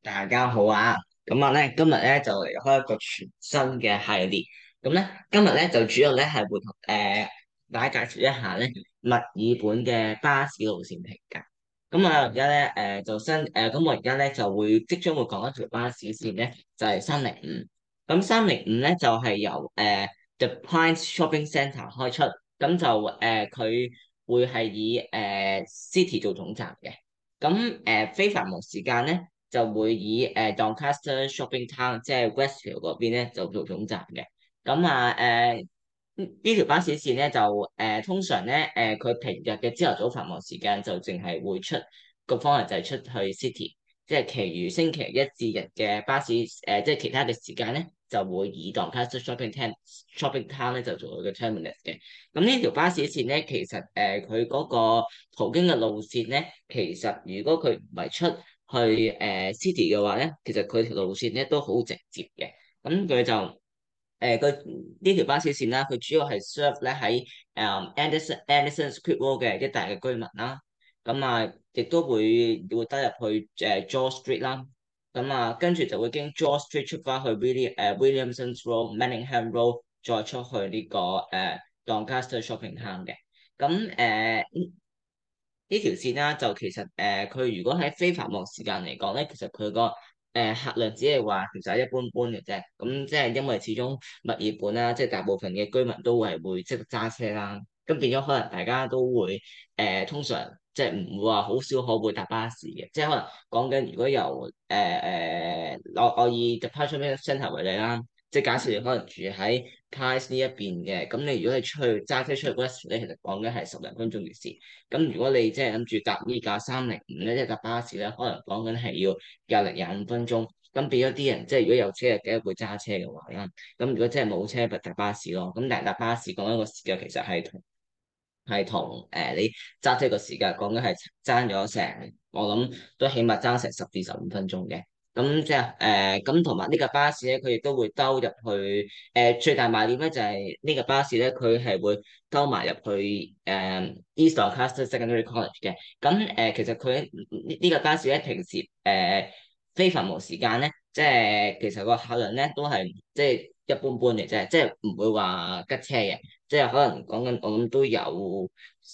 大家好啊！今日咧就嚟開一個全新嘅系列。今日咧就主要咧係會同大家介紹一下咧墨爾本嘅巴士路線評價。而家咧我而家咧就會即將會講一條巴士線咧，就係305。305咧就係由The Pines Shopping Centre 開出，佢會係以City 做總站嘅。非繁忙時間咧，就會以Doncaster Shopping Town，即係 Westfield 嗰邊咧，就做總站嘅。呢條巴士線咧就通常咧佢平日嘅朝頭早繁忙時間就淨係會出個方向就係出去 City，即係其餘星期一至日嘅巴士即係其他嘅時間咧就會以 Doncaster Shopping Town 咧就做佢嘅 terminus 嘅。咁呢條巴士線咧其實佢嗰個途經嘅路線咧，其實如果佢唔係出去City 嘅話咧，其實佢條路線咧都好直接嘅。佢就呢條巴士線啦，佢主要係 serve 咧喺Anderson Creek Road 嘅一帶嘅居民啦。亦都會得入去George Street 啦。跟住就會經 George Street 出翻去 Williamson Road、Manningham Road，再出去呢、個Doncaster Shopping Town 嘅。呢條線啦，就其實佢如果喺非繁忙時間嚟講咧，其實佢個客量只係話其實係一般般嘅啫。即係因為始終墨爾本啦，即係大部分嘅居民都會識得揸車啦，咁變咗可能大家都會通常即係唔會話好少可會搭巴士嘅，即係可能講緊如果由我以 Departure Centre 為例啦。即係假設你可能住喺 Pines 呢一邊嘅，咁你如果你出去揸車出去 West，你其實講緊係10零分鐘嘅事。如果你即係諗住搭呢架305咧，即係搭巴士咧，可能講緊係要廿5分鐘。咁變咗啲人即係如果有車嘅，梗係會揸車嘅話啦。如果真係冇車，咪搭巴士咯。但係搭巴士講緊個時間其實係同你揸車個時間講緊係爭咗成，我諗都起碼爭成10至15分鐘嘅。同埋呢架巴士咧，佢亦都會兜入去最大賣點咧就係呢架巴士咧，佢係會兜埋入去East Doncaster Secondary College 嘅。其實佢呢架巴士咧，平時非繁忙時間咧，即係其實個客量咧都係即係一般般嘅啫，即係唔會話吉車嘅。即係可能講緊，我諗都有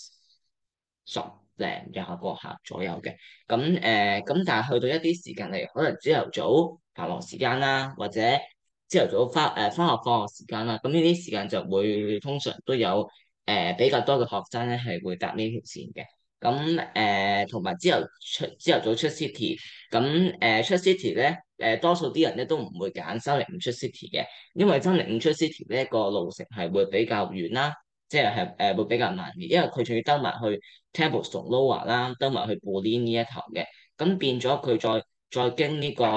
10零廿個客左右嘅。但係去到一啲時間嚟，可能朝頭早繁忙時間啦，或者朝頭早翻學放學時間啦，咁呢啲時間就會通常都有比較多嘅學生咧係會搭呢條線嘅。同埋朝頭早出 City，出 City 咧多數啲人咧都唔會揀305出 City 嘅。因為305出 City 呢個路程係會比較遠啦，會比較慢嘅，因為佢仲要兜埋去 Templestowe 同 Lower 啦，兜埋去 Bulleen 呢一頭嘅。變咗佢再經呢、個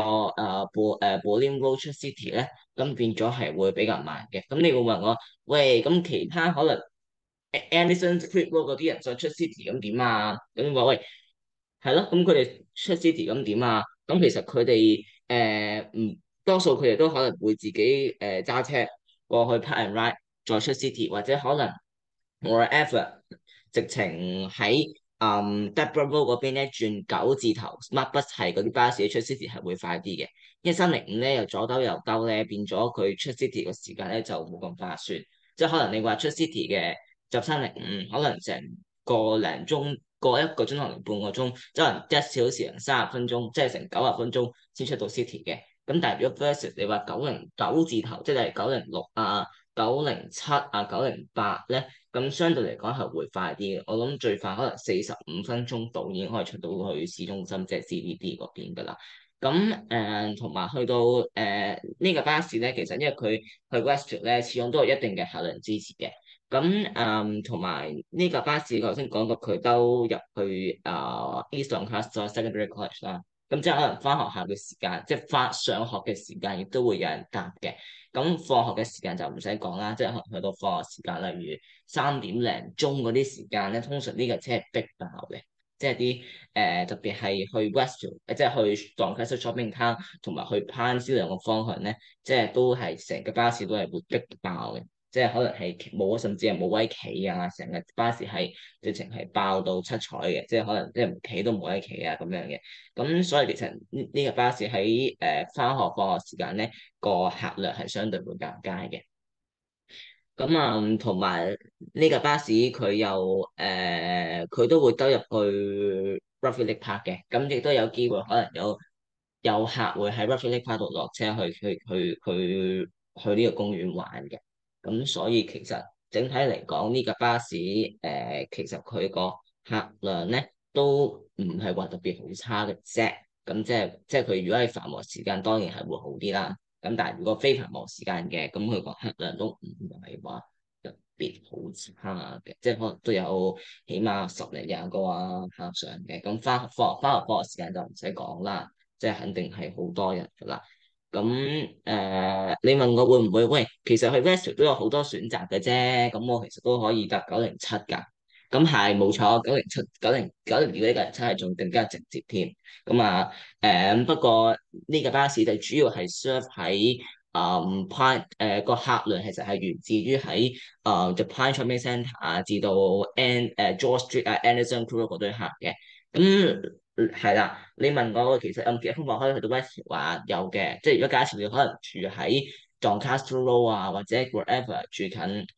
Bulleen Road 出 City 咧，變咗係會比較慢嘅。你會問我，喂，咁其他可能 Anderson Creek Road 嗰啲人再出 City 咁點啊？咁話喂，係咯，咁佢哋出 City 咁點啊？其實佢哋唔多數佢哋都可能會自己揸車過去 Park and Ride，再出 City，或者可能 wherever 直情喺Debra Road 嗰邊咧轉9字頭 Smart Bus 係嗰啲巴士出 City 係會快啲嘅。因為305咧又左兜右兜咧，變咗佢出 City 個時間咧就冇咁划算。即係可能你話出 City 嘅就305，可能成個零鐘，過1個鐘頭零半個鐘，即係可能1小時30分鐘，即係成90分鐘先出到 City 嘅。但係如果 versus 你話909字頭，即係906啊、907啊、908咧，咁相對嚟講係會快啲嘅。我諗最快可能45分鐘到已經可以出到去市中心，即係 CBD 嗰邊㗎啦。同埋去到呢個巴士咧，其實因為佢去 Westfield 咧，始終都有一定嘅客量支持嘅。同埋呢架巴士，我頭先講過佢兜入去East Doncaster Secondary College 啦。即係可能翻學校嘅時間，即係翻上學嘅時間，亦都會有人搭嘅。放學嘅時間就唔使講啦，即係可能去到放學時間，例如3點零鐘嗰啲時間咧，通常呢架車係逼爆嘅。即係啲特別係去 Westfield，即係去 Doncaster Shopping Town 同埋去 Pines 兩個方向咧，即係都係成個巴士都係會逼爆嘅。 即係可能係冇，甚至係冇位企啊，成日巴士係直情係爆到七彩嘅，即係可能即係唔企都冇位企啊咁樣嘅。咁所以其實呢個巴士喺返學放學時間咧，個客量係相對會較佳嘅。咁啊，同埋呢架巴士佢又佢都會兜入去 Rugby League Park 嘅，咁亦都有機會可能有客會喺 Rugby League Park 度落車去呢個公園玩嘅。咁所以其實整體嚟講，呢架巴士其實佢個客量咧都唔係話特別好差嘅啫。咁即係佢如果係繁忙時間，當然係會好啲啦。咁但係如果非繁忙時間嘅，咁佢個客量都唔係話特別好差嘅，即係可能都有起碼十零廿個啊客上嘅。咁翻學時間就唔使講啦，即係肯定係好多人噶啦。咁你問我會唔會？喂，其實去 West 都有好多選擇嘅啫。咁我其實都可以搭907㗎。咁係冇錯，九零二呢個人真係仲更加直接添。咁啊不過呢個巴士就主要係 serve 喺個客量其實係源自於喺The Pine Shopping Centre 啊，至到 George Street 啊 Anderson Road 嗰堆客嘅。咁係啦，你問我其實有冇其他方法可以去到 West 話有嘅，即係如果假設你可能住喺 Doncaster Road 啊，或者 wherever 住近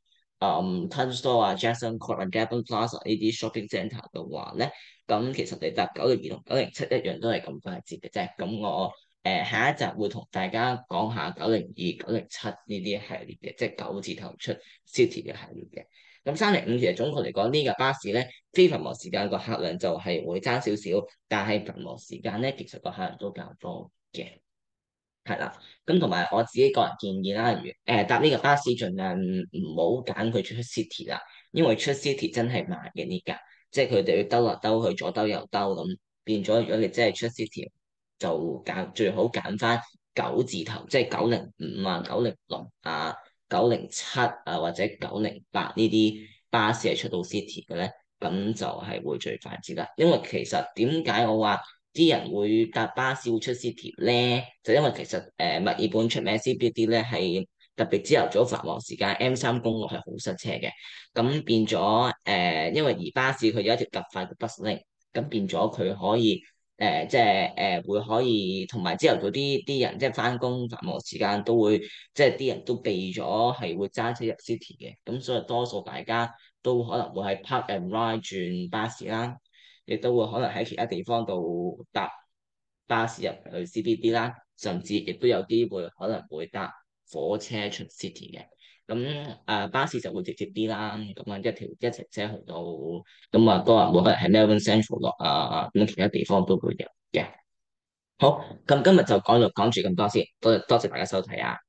Tunstall 啊、Jackson Court 啊、Gabon Plaza 呢啲 shopping centre 嘅話咧，咁其實你搭902同907一樣都係咁快捷嘅啫。咁我下一集會同大家講下902、907呢啲系列嘅，即係九字頭出 City 嘅系列嘅。咁305其實總括嚟講，呢架巴士咧，非繁忙時間個客量就係會爭少少，但係繁忙時間咧，其實個客人都較多嘅。係啦，咁同埋我自己個人建議啦，搭呢個巴士盡量唔好揀佢出 city 啦，因為出 city 真係慢嘅呢架，即係佢哋要兜來兜去，左兜右兜咁，變咗如果你真係出 city，就最好揀翻九字頭，即係905啊、906啊、907啊或者908呢啲巴士係出到 city 嘅咧，咁就係會最快捷啦。因為其實點解我話啲人會搭巴士會出 city 咧，就因為其實墨爾本出名 CBD 咧係特別朝頭早繁忙時間 M3公路係好塞車嘅，咁變咗因為而巴士佢有一條特快嘅 bus link，咁變咗佢可以即係會可以同埋朝頭早啲人即係翻工繁忙時間都會即係啲人都避咗係會揸車入 city 嘅，咁所以多數大家都可能會喺 Park and Ride 轉巴士啦。亦都會可能喺其他地方度搭巴士入去 CBD 啦，甚至亦都有機會可能會搭火車出 city 嘅。咁巴士就會直接啲啦，咁啊一程車去到，咁啊多人會可能喺 Melbourne Central 落啊，咁其他地方都會有嘅。好，咁今日就講住咁多先，多謝大家收睇啊！